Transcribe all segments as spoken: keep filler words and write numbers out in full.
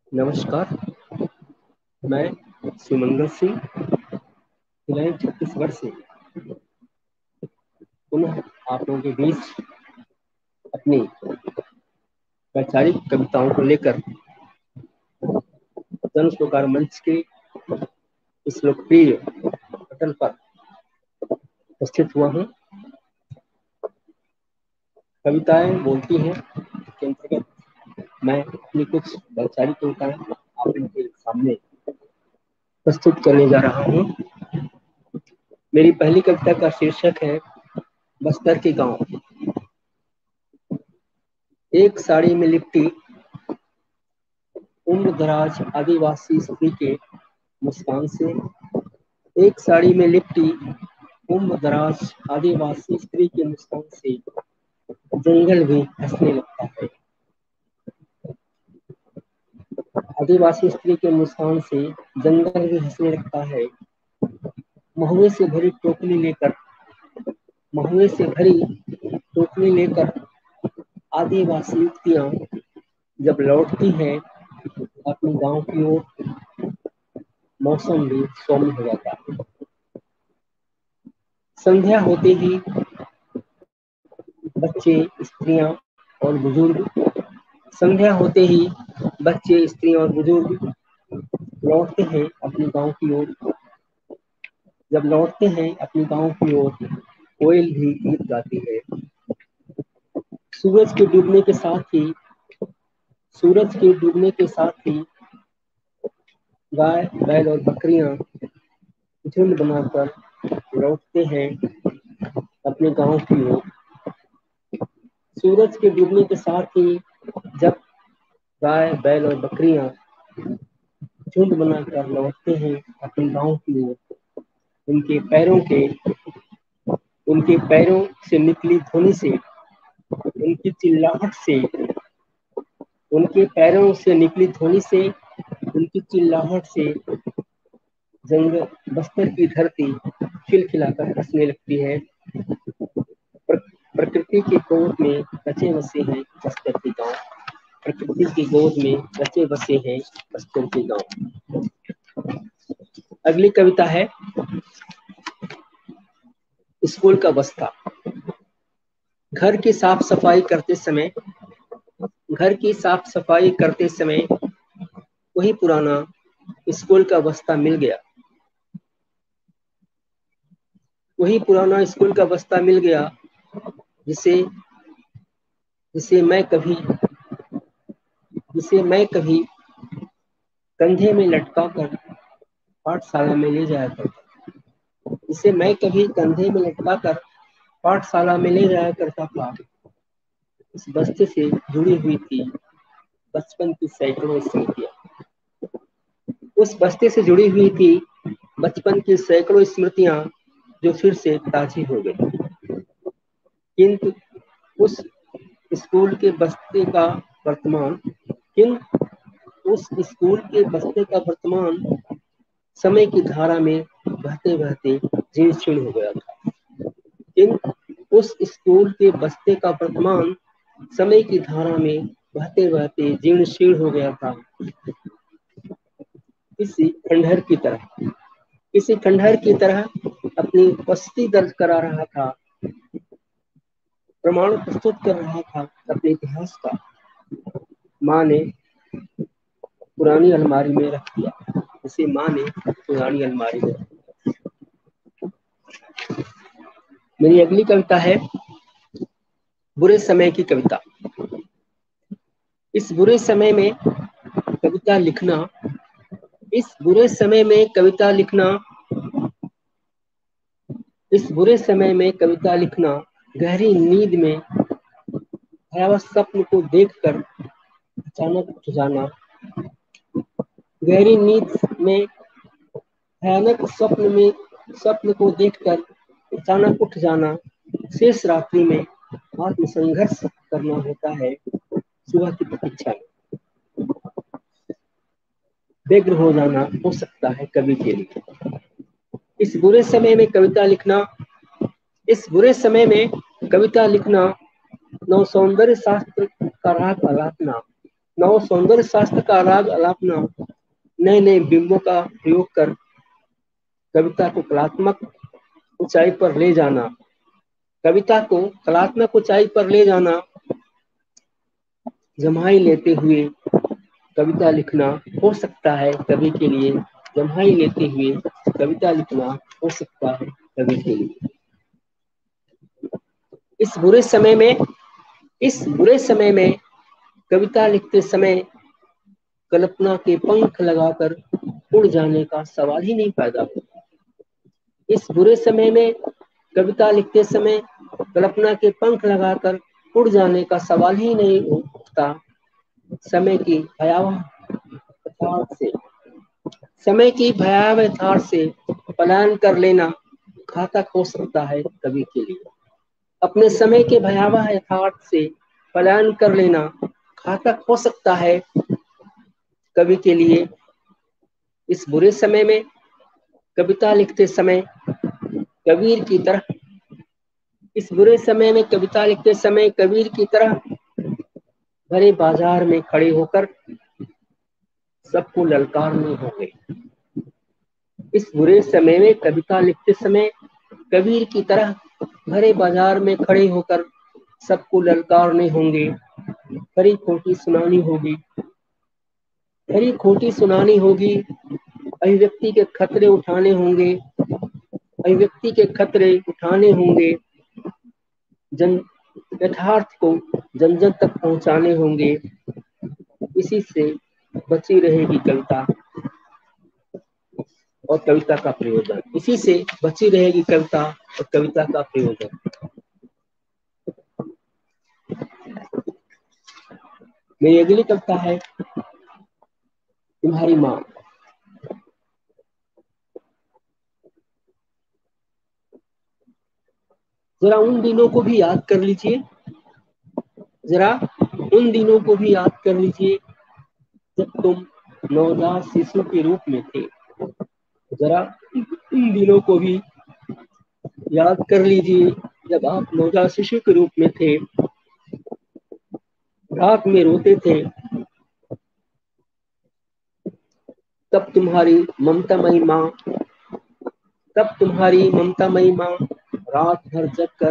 नमस्कार, मैं सुमंगल सिंह जिला छत्तीसगढ़ से पुनः आप लोगों के बीच अपनी वैचारिक कविताओं को लेकर जन स्वकार मंच के इस लोकप्रिय पटल पर उपस्थित हुआ हूँ। कविताएं बोलती हैं के अंतर्गत मैं अपनी कुछ वैचारिक कविताएं आप इनके सामने प्रस्तुत करने जा रहा हूँ। मेरी पहली कविता का शीर्षक है बस्तर के गांव। एक साड़ी में लिपटी उम्र दराज आदिवासी स्त्री के मुस्कान से, एक साड़ी में लिपटी उम्र दराज आदिवासी स्त्री के मुस्कान से जंगल भी हंसने लगता है। आदिवासी स्त्री के मुस्कान से जंगल भी हंसने लगता है। महुए से भरी टोकरी लेकर महुए से भरी टोकरी लेकर आदिवासी युवतियां जब लौटती हैं अपने गांव की ओर, मौसम भी सौम्य हो जाता है। संध्या होते ही बच्चे, स्त्रियां और बुजुर्ग संध्या होते ही बच्चे, स्त्रियां और बुजुर्ग लौटते हैं अपने गांव की ओर। जब लौटते हैं अपने गांव की ओर, कोयल भी गीत गाती है। सूरज के डूबने के साथ ही सूरज के डूबने के साथ ही गाय, बैल और बकरियां झुंड बनाकर लौटते हैं अपने गांव की ओर। सूरज के डूबने के साथ ही जब गाय, बैल और बकरियां झुंड बनाकर लौटते हैं अपने गांव की ओर, उनके पैरों के उनके पैरों से निकली ध्वनि से, उनकी चिल्लाहट से उनके पैरों से निकली ध्वनि से, उनकी चिल्लाहट से जंगल, बस्तर की धरती खिलखिलाकर हंसने लगती है। प्र, प्रकृति की गोद में बचे बसे हैं बस्तर के गांव। प्रकृति की गोद में बचे बसे हैं बस्तर के गांव। अगली कविता है स्कूल का बस्ता। घर की साफ सफाई करते समय घर की साफ सफाई करते समय वही पुराना स्कूल का बस्ता मिल गया वही पुराना स्कूल का बस्ता मिल गया जिसे जिसे मैं कभी जिसे मैं कभी कंधे में लटका कर पाठशाला में ले जाया करता जिसे मैं कभी कंधे में लटका कर पाठशाला में ले जाया करता था। इस बस्ते से जुड़ी हुई थी बचपन की सैकड़ों स्मृतियां उस बस्ते से जुड़ी हुई थी बचपन की सैकड़ों स्मृतियां जो फिर से ताजी हो गई। किंतु उस स्कूल के बस्ते का वर्तमान किंतु उस स्कूल के बस्ते का वर्तमान समय की धारा में बहते बहते जीर्ण शीर्ण हो गया था। किंतु उस स्कूल के बस्ते का वर्तमान समय की धारा में बहते बहते जीर्ण शीर्ण हो गया था। किसी खंडहर की तरह किसी खंडहर की तरह अपनी उपस्थिति दर्ज करा रहा था, प्रमाण प्रस्तुत कर रहा था अपने इतिहास का। माँ ने पुरानी अलमारी में रख दिया उसे माँ ने पुरानी अलमारी में रख दिया। मेरी अगली कविता है बुरे समय की कविता। इस बुरे समय में कविता लिखना इस बुरे समय में कविता लिखना इस बुरे समय में कविता लिखना गहरी नींद में भयावह स्वप्न को देखकर अचानक उठ जाना गहरी नींद में भयानक स्वप्न में स्वप्न को देखकर अचानक उठ जाना शेष रात्रि में आत्मसंघर्ष करना होता है सुबह की प्रतीक्षा में। व्यग्र हो जाना हो सकता है कवि के लिए। इस बुरे समय में कविता लिखना इस बुरे समय में कविता लिखना नव सौंदर्य शास्त्र का राग अलापना नव सौंदर्य शास्त्र का राग अलापना, नए नए बिंबों का प्रयोग कर कविता को कलात्मक ऊंचाई पर ले जाना कविता को कलात्मक ऊंचाई पर ले जाना जम्हाई लेते हुए कविता लिखना हो सकता है कवि के लिए जम्हाई लेते हुए कविता लिखना हो सकता है कवि के लिए। इस बुरे समय में इस बुरे समय में कविता लिखते समय कल्पना के पंख लगाकर उड़ जाने का सवाल ही नहीं पैदा होता। इस बुरे समय में कविता लिखते समय कल्पना के पंख लगाकर उड़ जाने का सवाल ही नहीं उठता। समय की भयावह यथार्थ से समय की भयावह यथार्थ से पलायन कर लेना घातक हो सकता है कवि के लिए। अपने समय के भयावह यथार्थ से पलायन कर लेना घातक हो सकता है कवि के लिए। इस बुरे समय में कविता लिखते समय कबीर की तरह इस बुरे समय में कविता लिखते समय कबीर की तरह भरे बाजार में खड़े होकर सबको ललकारने होंगे। इस बुरे समय में कविता लिखते समय कबीर की तरह भरे बाजार में खड़े होकर सबको ललकारने होंगे। खरी खोटी सुनानी होगी खरी खोटी सुनानी होगी अभिव्यक्ति के खतरे उठाने होंगे अभिव्यक्ति के खतरे उठाने होंगे जन यथार्थ को जन जन तक पहुंचाने होंगे। इसी से बची रहेगी कविता और कविता का प्रयोजन इसी से बची रहेगी कविता और कविता का प्रयोजन। मेरी अगली कविता है तुम्हारी माँ। जरा उन दिनों को भी याद कर लीजिए जरा उन दिनों को भी याद कर लीजिए जब तुम नवजात शिशु के रूप में थे। जरा उन दिनों को भी याद कर लीजिए जब आप नवजात शिशु के रूप में थे, रात में रोते थे, तब तुम्हारी ममतामयी माँ तब तुम्हारी ममतामयी माँ रात भर जगकर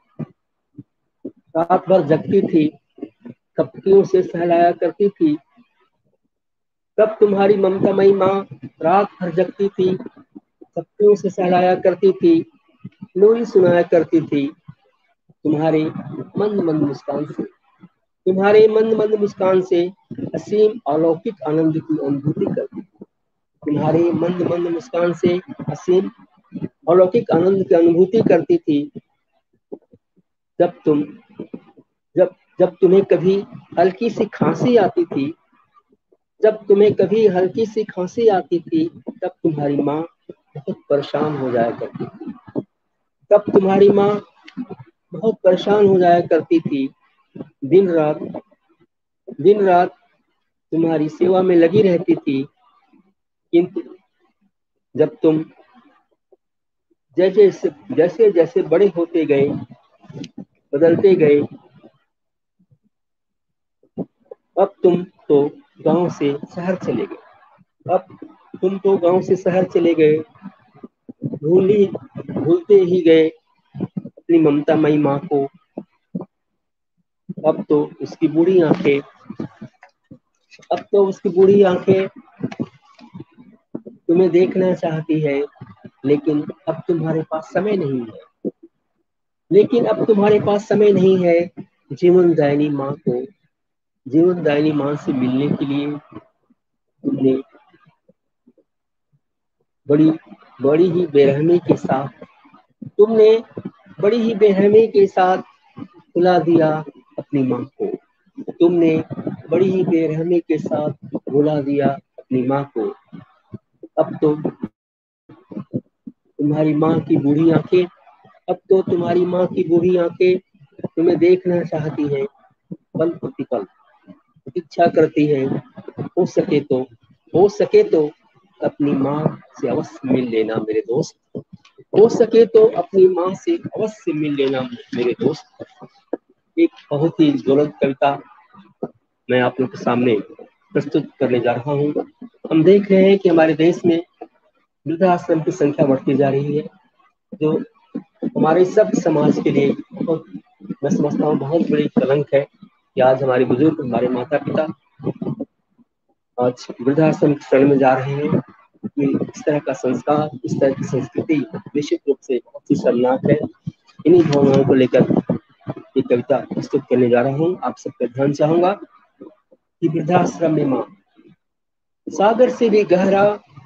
रात भर जगती थी, थपकियों से सहलाया करती थी। तब तुम्हारी ममतामयी माँ रात भर जगती थी, थपकियों से सहलाया करती थी, लोरी सुनाया करती थी। तुम्हारे मंद मंद मुस्कान से तुम्हारे मंद मंद मुस्कान से असीम अलौकिक आनंद की अनुभूति करती थी। तुम्हारे मंद मंद मुस्कान से असीम अलौकिक आनंद की अनुभूति करती थी। जब तुम जब जब तुम्हें कभी हल्की सी खांसी आती थी जब तुम्हें कभी हल्की सी खांसी आती थी तब तुम्हारी माँ बहुत परेशान हो जाया करती थी तब तुम्हारी माँ बहुत परेशान हो जाया करती थी। दिन रात दिन रात तुम्हारी सेवा में लगी रहती थी। किंतु जब तुम जैसे जैसे जैसे बड़े होते गए, बदलते गए, अब तुम तो गांव से शहर चले गए अब तुम तो गांव से शहर चले गए भूली भूलते ही गए अपनी ममतामयी माँ को। अब तो उसकी बूढ़ी आंखें अब तो उसकी बूढ़ी आंखें तुम्हें देखना चाहती है, लेकिन अब तुम्हारे पास समय नहीं है लेकिन अब तुम्हारे पास समय नहीं है जीवन दायिनी माँ को जीवन दायिनी माँ से मिलने के लिए। तुमने बड़ी बड़ी ही बेरहमी के साथ तुमने बड़ी ही बेरहमी के साथ भुला दिया अपनी माँ को तुमने बड़ी ही बेरहमी के साथ भुला दिया अपनी माँ को। अब तो तुम्हारी माँ की बूढ़ी आंखें अब तो तुम्हारी माँ की बूढ़ी आंखें तुम्हें देखना चाहती हैं, पल प्रतिपल इच्छा करती है हो सके तो हो सके तो अपनी माँ से अवश्य मिल लेना मेरे दोस्त हो सके तो अपनी माँ से अवश्य मिल लेना मेरे दोस्त। एक बहुत ही ज्वलंत कविता मैं आप लोग के सामने प्रस्तुत करने जा रहा हूँ। हम देख रहे हैं कि हमारे देश में वृद्धाश्रम की संख्या बढ़ती जा रही है, जो हमारे सब समाज के लिए बहुत, मैं समझता हूँ, बहुत बड़ी कलंक है कि आज हमारे बुजुर्ग, हमारे माता पिता आज वृद्धाश्रम की शरण में जा रहे हैं। कि इस तरह का संस्कार, इस तरह की संस्कृति निश्चित रूप से बहुत ही शर्मनाक है। इन्हीं भावनाओं को लेकर ये कविता प्रस्तुत करने जा रहा हूँ। आप सबका ध्यान चाहूंगा कि वृद्धाश्रम में माँ, सागर से भी गहरा,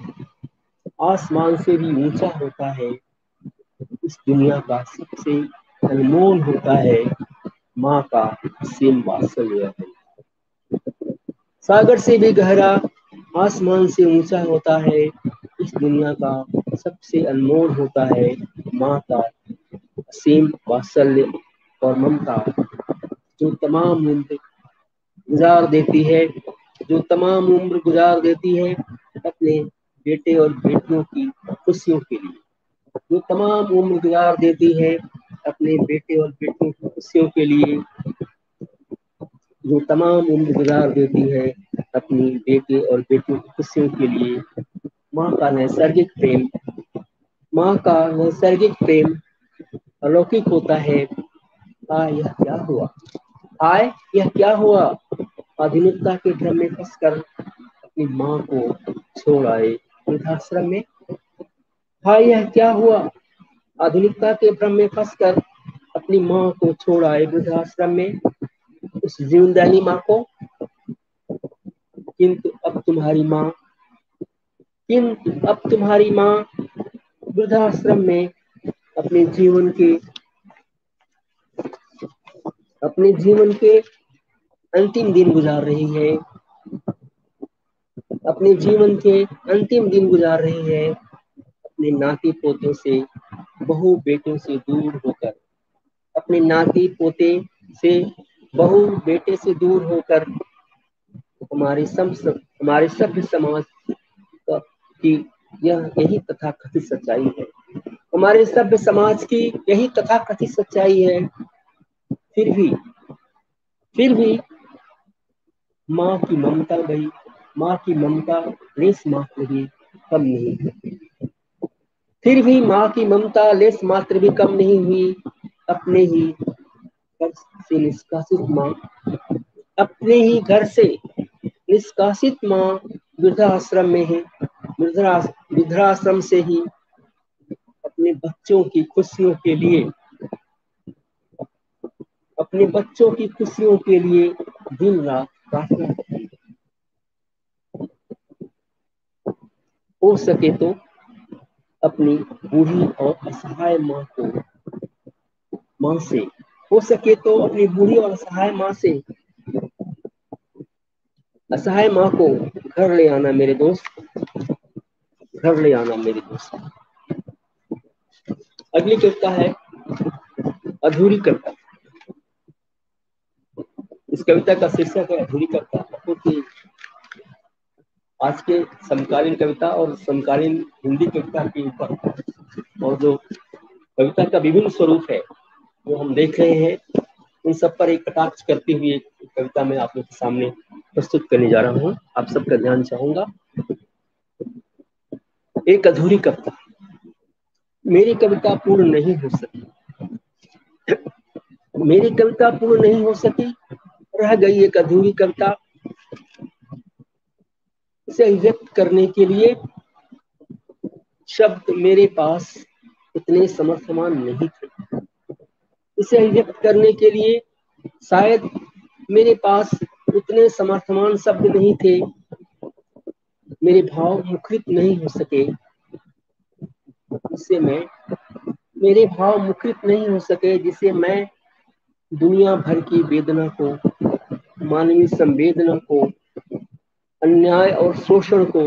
आसमान से भी ऊंचा होता है, इस दुनिया का सबसे अनमोल होता है, माँ का असीम वात्सल्य है। सागर से भी गहरा, आसमान से ऊंचा होता है, इस दुनिया का सबसे अनमोल होता है, माँ का असीम वात्सल्य और ममता, जो तमाम उम्र गुजार देती है, जो तमाम उम्र गुजार देती है अपने बेटे और बेटियों की खुशियों के लिए, जो तमाम उम्र गुजार देती है अपने बेटे और बेटियों की खुशियों के लिए, जो तमाम उम्र गुजार देती है अपनी बेटे और बेटियों की खुशियों के लिए। माँ का नैसर्गिक प्रेम, माँ का नैसर्गिक प्रेम अलौकिक होता है। हाय यह क्या हुआ, हाय यह क्या हुआ, आधुनिकता के भ्रम में फंसकर अपनी माँ को छोड़ आए वृद्धाश्रम में। हाय यह क्या हुआ, आधुनिकता के भ्रम में फंसकर अपनी माँ को छोड़ आए वृद्धाश्रम में, उस जीवनदायिनी माँ को। किंतु अब तुम्हारी माँ किंतु अब तुम्हारी माँ वृद्धाश्रम में अपने जीवन के अपने जीवन के अंतिम दिन गुजार रही है, अपने जीवन के अंतिम दिन गुजार रही है, अपने नाती पोतों से, बहू बेटों से दूर होकर, अपने नाती पोते से, बहू बेटे से दूर होकर। हमारे सब हमारे सभ्य समाज की यह यही तथाकथित सच्चाई है, हमारे सभ्य समाज की यही तथाकथित सच्चाई है। फिर भी फिर भी माँ की ममता गई, माँ की ममता लेस मात्र भी कम नहीं हुई, फिर भी माँ की ममता लेस मात्र भी कम नहीं हुई। अपने ही घर से निष्कासित माँ अपने ही घर से निष्कासित माँ वृद्धाश्रम में है, वृद्धाश्रम से ही अपने बच्चों की खुशियों के लिए अपने बच्चों की खुशियों के लिए दिन रात प्रार्थना करती है। हो सके तो अपनी बूढ़ी और असहाय माँ को माँ से हो सके तो अपनी बूढ़ी और असहाय माँ से असहाय माँ को घर ले आना मेरे दोस्त, घर ले आना मेरे दोस्त। अगली कविता है अधूरी कविता। इस कविता का शीर्षक है अधूरी कविता, क्योंकि आज के समकालीन कविता और समकालीन हिंदी कविता के ऊपर और जो कविता का विभिन्न स्वरूप है वो हम देख रहे हैं, उन सब पर एक कटाक्ष करते हुए कविता में आप लोग के सामने प्रस्तुत करने जा रहा हूँ। आप सबका ध्यान चाहूंगा। एक अधूरी कविता। मेरी कविता पूर्ण नहीं हो सकी, मेरी कविता पूर्ण नहीं हो सकी, रह गई एक अधूरी कविता। इसे व्यक्त करने के लिए शब्द मेरे पास इतने समर्थमान नहीं थे, इसे व्यक्त करने के लिए शायद मेरे पास उतने समर्थमान शब्द नहीं थे, मेरे भाव मुखरित नहीं हो सके, जिससे मैं मेरे भाव मुखरित नहीं हो सके जिसे मैं दुनिया भर की वेदना को, मानवीय संवेदना को, अन्याय और शोषण को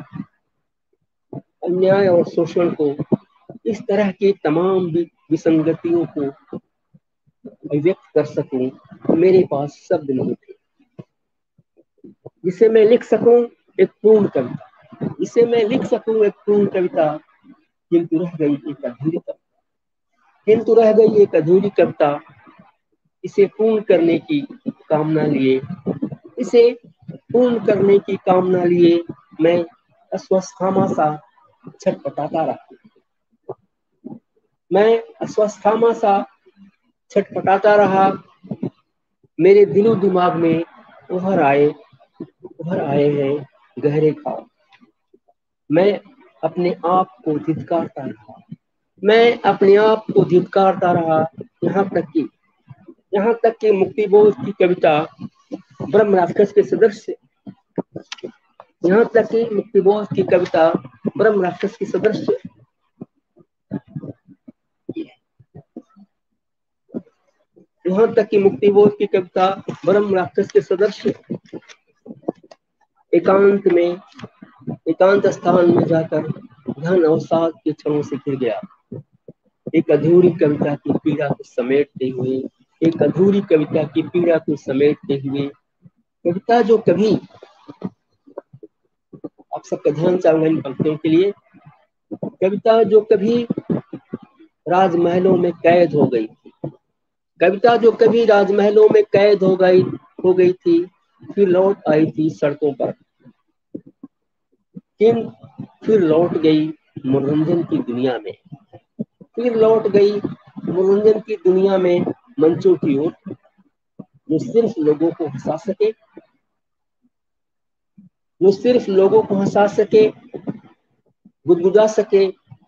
अन्याय और शोषण को इस तरह की तमाम विसंगतियों को व्यक्त कर सकूं, मेरे पास शब्द नहीं थे जिसे मैं लिख सकूं एक पूर्ण कविता, जिसे मैं लिख सकूं एक पूर्ण कविता। किंतु रह गई एक अधूरी कविता, किंतु रह गई एक अधूरी कविता। इसे पूर्ण करने की कामना लिए इसे पूर्ण करने की कामना लिए मैं अस्वस्थामा सा छटपटाता रहा मैं अस्वस्थामा सा छटपटाता रहा मेरे दिलो दिमाग में उभर आए उभर आए हैं गहरे ख्वाब। मैं अपने आप को धिक्कारता रहा मैं अपने आप को धिक्कारता रहा यहाँ तक कि यहाँ तक कि मुक्तिबोध की कविता ब्रह्म राक्षस के सदृश यहाँ तक कि मुक्तिबोध की कविता ब्रह्म राक्षस की सदृश यहाँ तक कि मुक्तिबोध की कविता ब्रह्म राक्षस के सदृश एकांत में एकांत स्थान में जाकर धन अवसाद के क्षणों से घिर गया। एक अधूरी कविता की पीड़ा को समेटते हुए एक अधूरी कविता की पीड़ा को समेटते हुए कविता जो कभी आप सबका ध्यान चाहूंगा इन पंक्तियों के लिए कविता जो कभी राजमहलों में कैद हो गई कविता जो कभी राजमहलों में कैद हो गई हो गई थी फिर लौट आई थी सड़कों पर किन फिर लौट गई मनोरंजन की दुनिया में फिर लौट गई मनोरंजन की दुनिया में मंचों की ओर जो सिर्फ लोगों को हंसा सके जो सिर्फ लोगों को हंसा सके गुदगुदा सके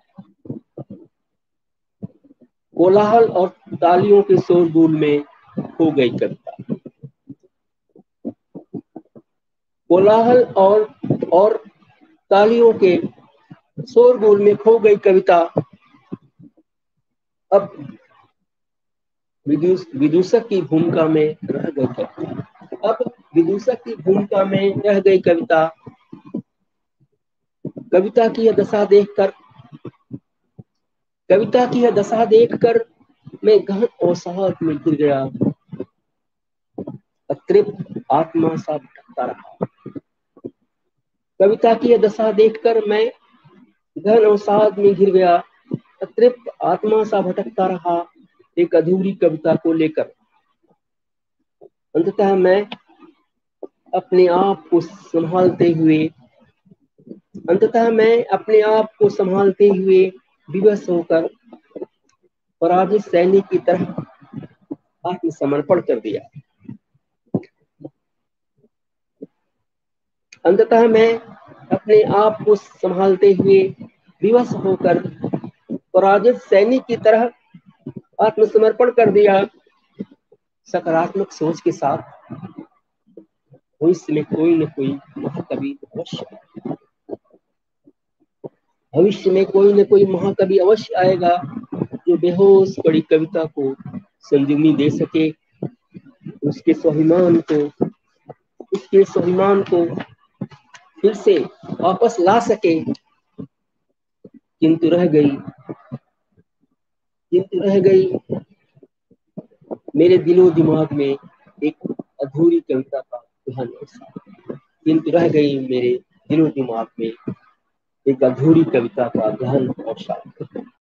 कोलाहल और तालियों के शोरगुल में खो गई कविता कोलाहल और और तालियों के शोरगुल में खो गई कविता अब विदूष विदूषक की भूमिका में रह गई कविता अब विदूषक की भूमिका में रह गई कविता कविता की यह दशा देखकर कविता की यह दशा देखकर मैं गहन अवसाद में गिर गया अतृप्त आत्मा सा भटकता रहा कविता की यह दशा देखकर मैं गहन अवसाद में गिर गया अतृप्त आत्मा सा भटकता रहा एक अधूरी कविता को लेकर अंततः मैं अपने आप को संभालते हुए अंततः मैं अपने आप को संभालते हुए विवश होकर पराजित सैनिक की तरह आत्मसमर्पण कर दिया अंततः मैं अपने आप को संभालते हुए विवश होकर पराजित सैनिक की तरह आत्मसमर्पण कर दिया सकारात्मक सोच के साथ भविष्य में कोई न कोई महाकवि अवश्य भविष्य में कोई न कोई महाकवि अवश्य आएगा जो बेहोश पड़ी कविता को संजीवनी दे सके उसके स्वाभिमान को उसके स्वाभिमान को फिर से वापस ला सके किंतु रह गई किंतु रह गई मेरे दिलो दिमाग में एक अधूरी कविता का ध्यान किंतु रह गई मेरे दिलो दिमाग में एक अधूरी कविता का ध्यान और